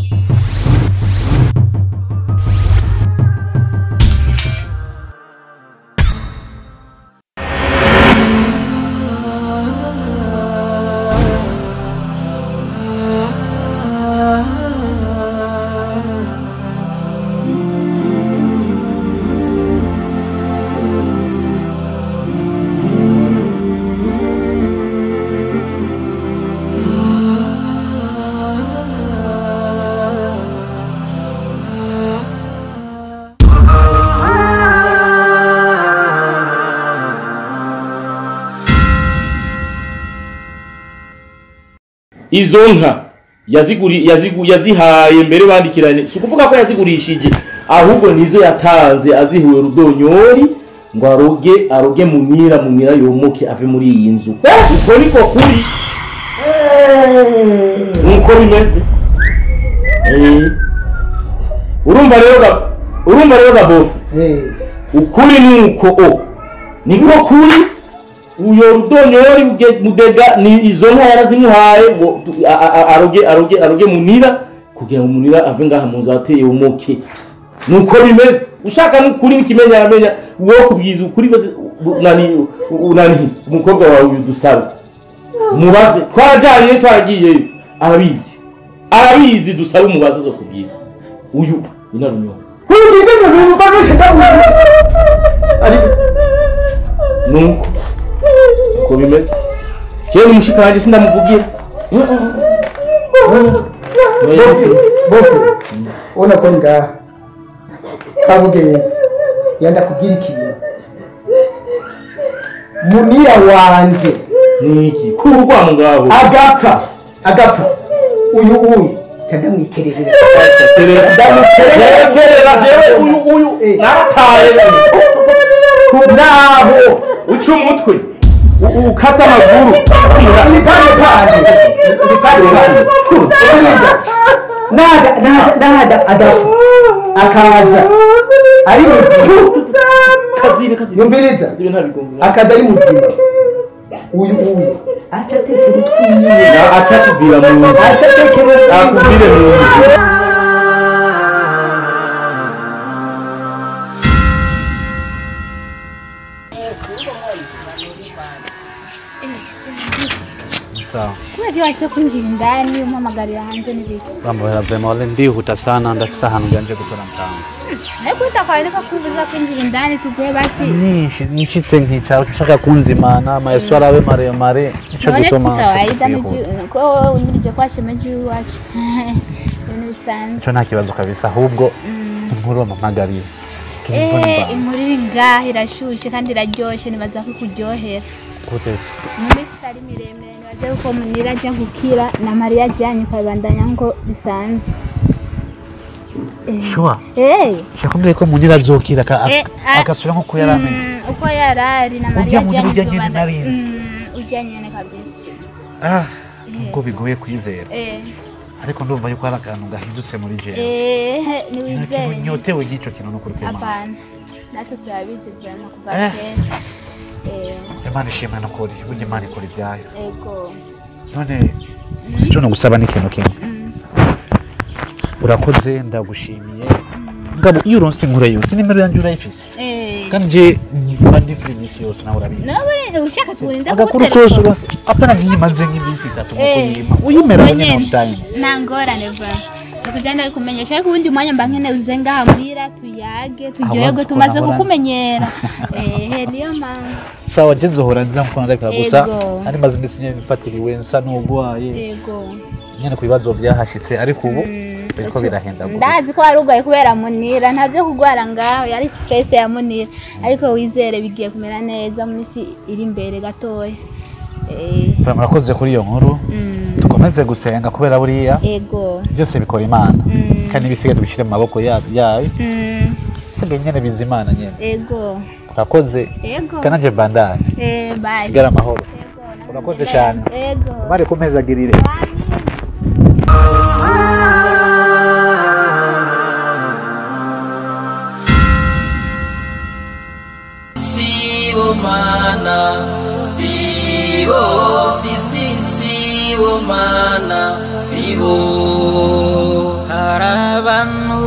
izo nka yazihaye mbere bandikiranye si ukuvuga ko yazigurishije ahubwo nizo yatanze azihuye Rudonyori ngo aroge munira yomoke ave muri iyi nzu uko niko kuri nuko bimeze urumva rero gabofu ukuri nuko niko kuri uyo Rudonyori mudega ni izo nka yarazimuhaye ngo aroge munira kugira ngo munira ave ngaha mu nzateye umuke nuko bimeze ushaka n'ukuri n'ikimenya aramenya wo kubwiza ukuri nani umukobwa wawe udusabe mubaze twajanye twaragiye arabizi dusabe umubaze zo kubwira uyu inarunyo nuko ko bimeze cyane umushikanje sindamuvugira bofu ona ko ngaha kabugenzi yanda kugira ikintu munira wanje niki kurwa ngabo agapfa uyu tandamwikerera jewe uyu narataye nabo uca umutwe ukata amaguru nada adafu akaza ari muzima yumviriza akaza ari muzima uyu acha tekera utwiye acha tuvira mu nzu acha tekera akuvire mu nzu Kwa wase kwinjira indani umamagarira hanze n'ibiki. Bambara vema wale ndihuta sana ndafisa hanu ganje gutora mtango. Ariko utakwandika kuvuza kwinjira indani tuguye basi. Nishitse nkicara ushaka kunzimana mayeso arabe maremare ico gutuma. Kawaida ko unirije kwashemeje wacu. Ibintu bisanzwe. Cyo nta kibazo kabisa ahubwo inkuru amamagariye. Inkuru ngaho irashushe kandi iraryoshe nibaza ko kuryohera. Kutese. Mimi miremere nibaze uko munira aje gukira na Maria ajyanye kwabandanya ngo bisanzwe. Shwa. Shakumbe ko munira azokira akasura nko ko yarameze. Uko yarari na Maria ajyanye ujyanye ne kabisa. Ngo bigoye kwizera. Ariko ndumva yuko ari akantu gahindutse muri je. Ni wizere. Nyotewe gico kintu no kurikema. Apana. Natwe turabizi byama kuva kera. Imana ishimwe no kuri burya Imana ikora ibyayo. Ego. None usico no gusaba n'ikintu kimwe. Urakoze ndagushimiye. Ngabo iyo uronse inkuru yose nimero yanjye urayifise. Kandi je bandi freelance yose nawe urabizi. Nawe ushaka turinda agakuru kose uronse apana nyimaze nk'iminsi 3 mukuyima. Uyimera nyine no time. Nangorane va. Kujanda kumenyesha ariko ubundi mwanya mbankene uze ngaha muhira tuyage turyoyego tumaze kukumenyera niyo mpamvu sawa je zohora nza mukona reka gusa ari maze imisi nyene bifatiriwe nsa n'ugwaye yego nyene kubibazo byahashitse ariko ubu biriko birahenda ndazi ko ari ugwaye kubera munira ntavyo kugwara ngaho yari stress ya munira ariko wizere bigiye kumera neza mu misi iri imbere gatoya murakoze kuri iyo nkuru dukomeze gusenga kubera buriya ego byose bikora Imana kandi bisigaye tubishire mu maboko yayo sebe nyene bizimana nyene ego urakoze kanaje bandani bye sigara amahoro urakoze cyane ego mari kumpezagirire sibo mana sibo mana sibo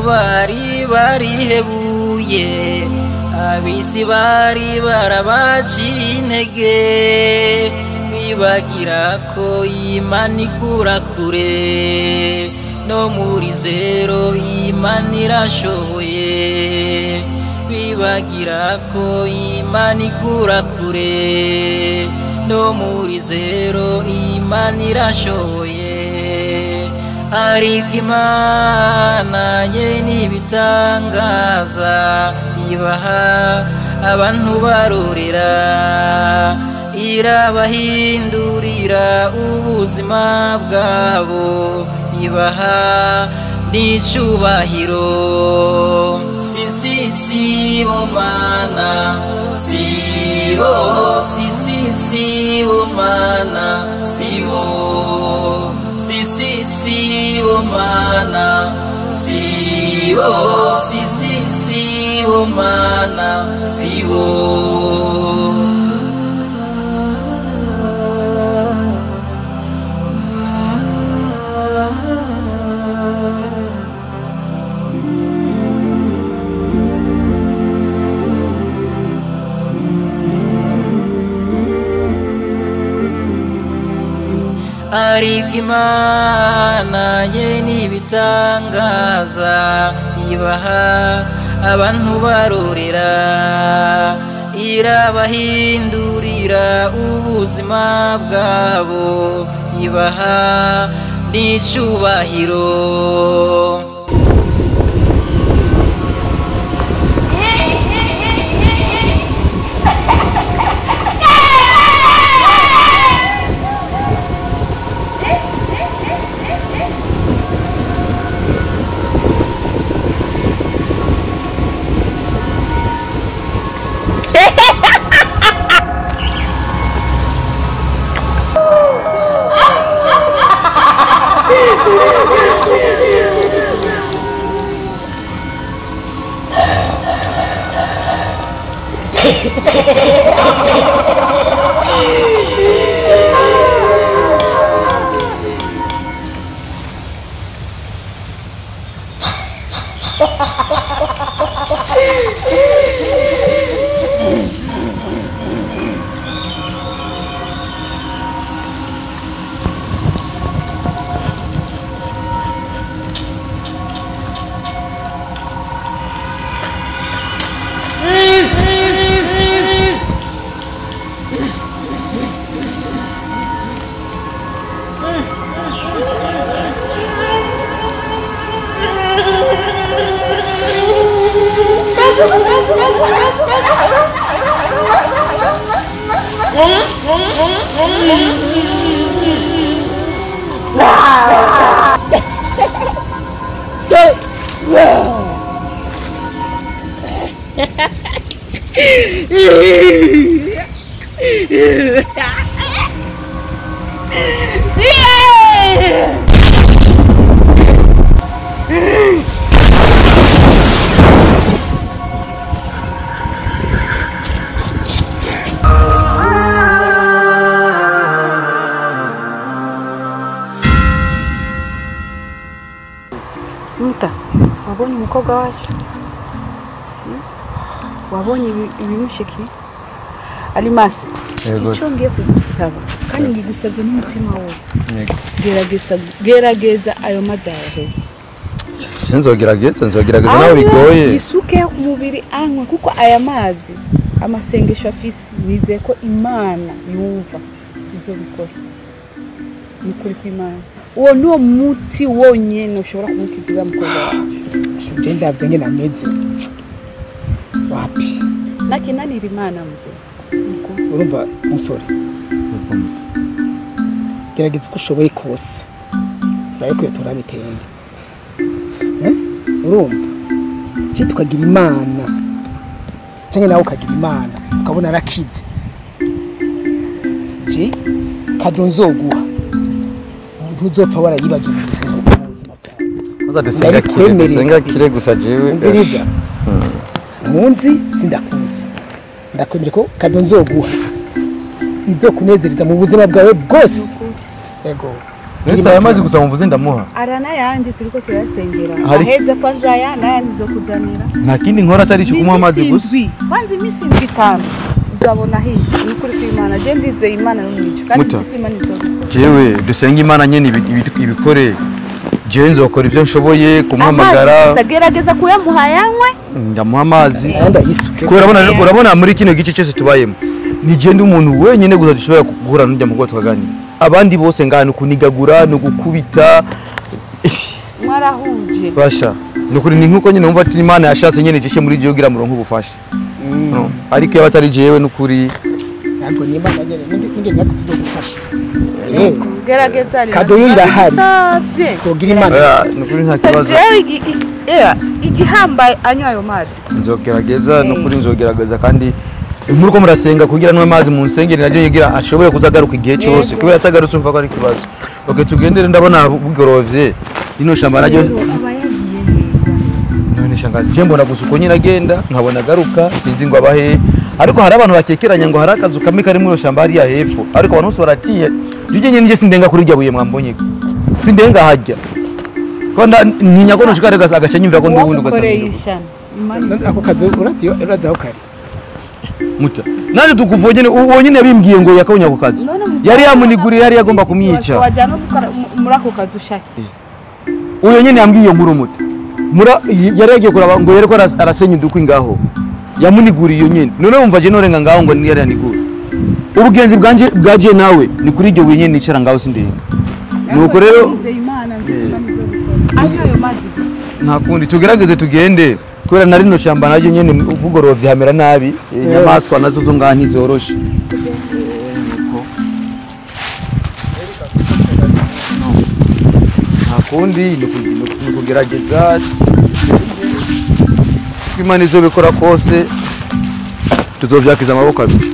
bari barihebuye abisi bari barabaciye intege bibagira ko Imana ikura kure no muri zero Imana irashoboye bibagira ko Imana ikura kure no muri zero Imana irashoboye ariko Imana nyene ibitangaza ibaha abantu barorera irabahindurira ubuzima bwabo ibaha n'icubahiro sibo mana sibo mana sibo mana sibo mana sibo ariko Imana nyene ibitangaza ibaha abantu barorera irabahindurira ubuzima bwabo ibaha n'icubahiro wabonye umukobwa wacu wabonye ibimushiki Alimasi icyo ngiye kugusaba kandi ngigusabye n'umutima wose gerageza ayo mazi yawe nzogerageza nawe bigoye isuke umubiri anywa kuko aya mazi amasengesho afise nize ko Imana yumva izobikora nikuri kw'Imana uwo nuwo muti wonyene ushobora kumukiza uya mukobwa wacu je ndavye ngena meze wapi nakinanira Imana muzee urumva musore gerageza uko ushoboye kose urayikwiye turabitenge urumva je tukagira Imana cyangwa nawe ukagira Imana ukabona arakize je kadonzoguha ntuzopfa warayibagiwe dusenga kire gusa jewe munzi sindakunze ndakwemera ko kadonzoguha izo kunezereza mu buzima bwawe bwose yego Nese yamaze gusaba mvuze ndamuha. Arana yandi turiko turasengera. Aheze kwanza ya nayandi zo kuzanira. Nta kindi nkora atari cyo kumuha amazi gusa. Kwanza imisi 5 uzabona hii n'ukuri kw'Imana je ndize Imana n'umwica kandi nzi kw'Imana izo. Jewe dusenga Imana nyene ibikore. Je nzokora ivyo nshoboye kumuhamagara. Gerageza kuyamuha yanywe. Ndamuha amazi. Ndayisuke. Urabona muri kino gice cyose tubayemo. Ni je ndi umuntu wenyene gusa dushobora guhura n'ujya mu gotwa gani. Abandi bose ngana kunigagura no gukubita. Mwarahuje. Basha. Nukuri ni nkuko nyene umva ati Imana yashatse nyene gishe muri je ugira murongo ubufasha. Ariko yabatari jewe nukuri. Ntabwo ni Imana nyene ninge nakutuzogufasha. Gerageza ari. Kado yirahari. Kogira Imana. Nukuri nta kibazo. Igihamba anywa ayo mazi. Nzogerageza nukuri nzogerageza kandi inkuru ko murasenga kugira no amazi mu nsengeri najyo yigira ashobore kuzagaruka igihe cyose kubera atagarutse umva ko ari kibazo. Okay tugendere ndabona bugorovye ino shamba najyo none shangazi je mbona gusuko nyine agenda nkabona garuka sinzi ngo abahe ariko hari abantu bakekeranya ngo harakazu kamwe kari mu shamba ari ya hepfo ariko abantu bose baratiye juje nyine nje sindenga kuri rya buye mwambonye sindenga hajya konda ninya ko nushikare agashanyimvira ko ndubundi ugasanga ako kazi uratiyo urazaho kare muta naje tukuvogene uwo nyine yabimbwiye ngo yakawunya ku kazi yari yamuniguriye yari yagomba kumwica wajana muri ako kazi ushaka uyo nyine yambwiye nkuru muta yari yagiye kuraba ngo yere ko arasenya udukwi ngaho yamuniguriye iyo nyine none wumva je norenga ngaho ngo yari yanigura ubugenzi bwaje nawe ni kuri iryo buye nyine nicara ngaho sindenga nuko rero nta kundi tugerageze tugende kubera nari no shamba naje nyene ubugorovye hamera nabi inyamaswa nazo zo ngaha ntizoroshe nta kundi ni kugerageza Imana izobikora kose tuzovyakiza amaboko abiri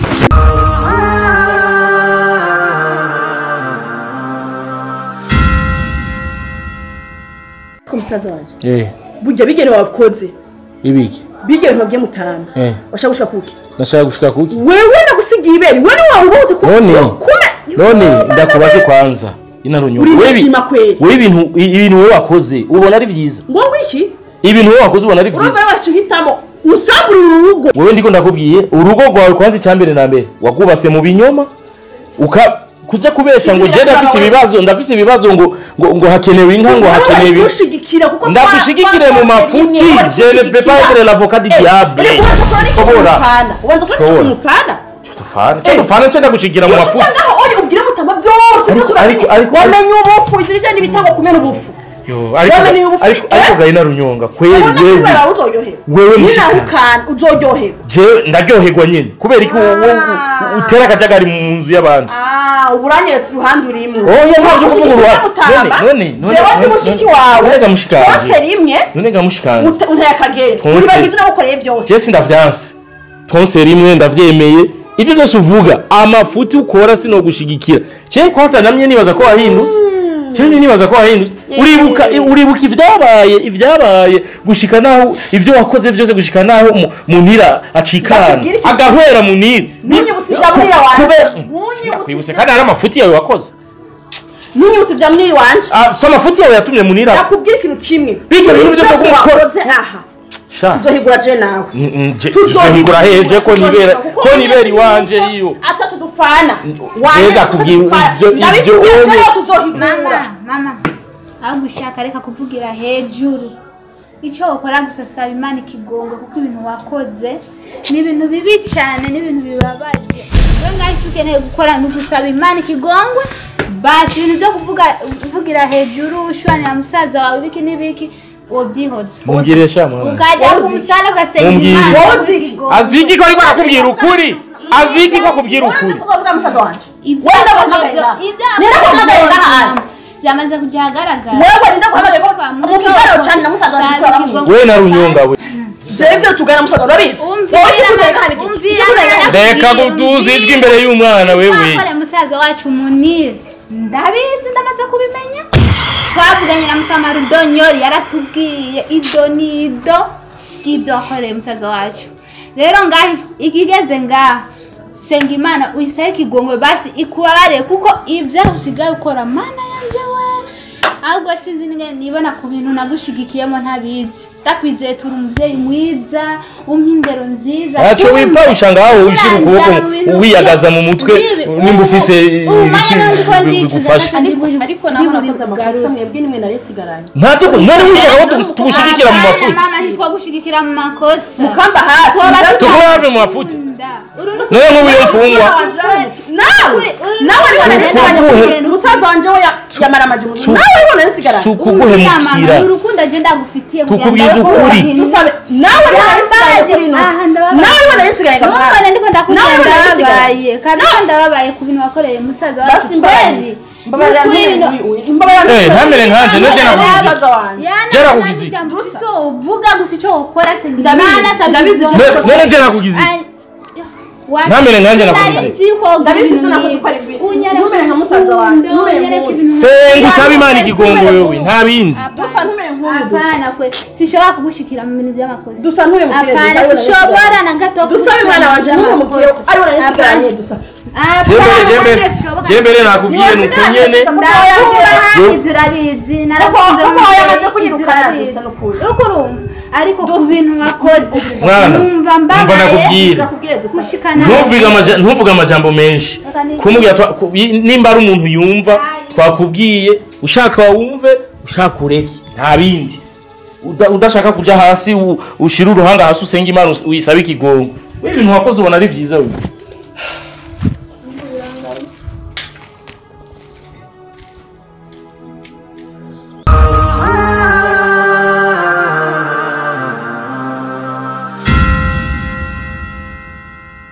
Kumusaza wanje Bujya bigere wakoze ibiki bigere ntobye mutana washaka gushika kuki nashaka gushika kuki wewe nagusigiye ibere wewe wahubuze ko none ndakubaze kwanza inarunyuka wewe ibintu wewe wakoze ubona ari byiza ngo wiki ibintu wewe wakoze ubona ari byiza urumva wacuhitamo usabura urugo wewe ndiko ndakubwiye urugo rwawe kwanza cyambere na mbere wakubase mu binyoma kuja kubesha ngo je ndafise ibibazo ngo hakenewe inka ngo hakenewe ndakushigikire mu mafuti je ne peux pas être l'avocat du diable sobora ubanza ko umufana tufana cyenda gushigira mu mafuti oyo ubwira mutama byose ariko wamenye ubufu izirije nibitabo kumena ubufu ariko gahina runyonga kweli wewe mushikana uzoryoherwa je ndaryoherwa nyine kubera iki utera akajagari mu nzu y'abandi uburanyeretse uruhande urimo oya ntabyo kuvuga uruhande none jewe mushiki wawe none gamushikanje bose rimwe none gamushikanje unteye akagere uribagize nagukoreye byose je sindavyanse tonse rimwe ndavyemeye ivyo byose uvuga amafuti ukora sino gushigikira je kwanza namye nibaza ko wahindutse cyane nibaza ko wahindutse uribuka ivyabaye gushika naho ivyo wakoze byose gushika naho munira acikana agahwera munira nunyibutse bya munira wanje kwibuse kandi ari amafuti yawe wakoze nunyibutse bya munira wanje so amafuti yawe yatumye munira nakubwira ikintu kimwe bicyo bintu byose wakoze aha tuzohigura je nawe tuzohigura heje ko nibera iwanje iyo atasho dupfana wanga kubwira ivyo tuzohigura mama aho gushaka reka kuvugira hejuru icyo wakora gusasaba Imana ikigongo kuko ibintu wakoze ni ibintu bibi cyane ni ibintu bibabaje wewe ngaho ukeneye gukora no gusaba Imana ikigongo basi ibintu byo kuvugira hejuru ushwana ya musaza wawe biki nibiki wobyihoze mungiresha mwana ukajya kumusala ugasenga Imana aziki ko ariko akubwira ukuri aziki ko akubwira ukuri uvuga musaza wanje wenda bamagarira byamaze kujya agaragara wewe ninda guhamagaye ko umubwira cyane na musaza wanje we na runyonga we Jevyo tugana musaza urabizi reka gutuza ijwi imbere y'umwana wewe akore musaza wacu Munir ndabizi ndamaze kubimenya twavuganye na Mutama Rudonyori yaratubwiye idonido kibyo akoreye musaza wacu rero ngaho ikigeze ngaho senga Imana uyisaye kigongwe basi ikubabare kuko ibyo usigaye ukora mana ahubwo sinzi ninge nibona ku bintu nagushigikiyemo ntabizi ndakwizeye turi umuvyeyi mwiza umpindero nziza aco wipa ushanga aho ushira ukuboko wiyagaza mu mutwe nimba ufise gufasha ariko naho nakoze amakosa mwebwe nimwe narisigaranye ntacyo ko none mushaka ko tugushigikira mu mafuti mama ntitwagushigikira mu makosa mukamba hafi tukubaje mu mafuti nawe nk'ubu mfungwa nawe narisigaranye musaza wanje we yamara amaje mu nawe narisigaranye sukuguhemukira urukundo je ndagufitiye tukubwiza ukuri dusabe nawe narisigaranye nawe narisigaranye none ndiko ndakubwira ndabaye kabisa ndababaye ku bintu wakoreye musaza wacu kweli ntamere nkanje naje nakugize jera kugize so uvuga gusa icyo ukora se ndimana sabizo none jera kugize ntamere nkanje nakugize ndabizi nakuzikora ibintu numere nka musaza wanjye senga usaba imana ikigongo wewe nta bindi dusa ntumere nk'uyu apana kwe sishobora kugushikira mu bintu by'amakosa dusa ntuye mu kirere apana sishobora na gato dusa imana wanje n'umukire ari we yasigaranye dusa jembere nakubwiye nuko nyene ibyo urabizi narakunze yamaze kunyirukana dusa n'ukuri ariko ku bintu wakoze numva nakubwira ntuvuga amajambo menshi kumubwira nimba ari umuntu yumva twakubwiye ushaka wumve ushaka ureke nta bindi udashaka kuja hasi ushira uruhanga hasi usenga imana uyisabe ikigongo we ibintu wakoze ubona ari byiza we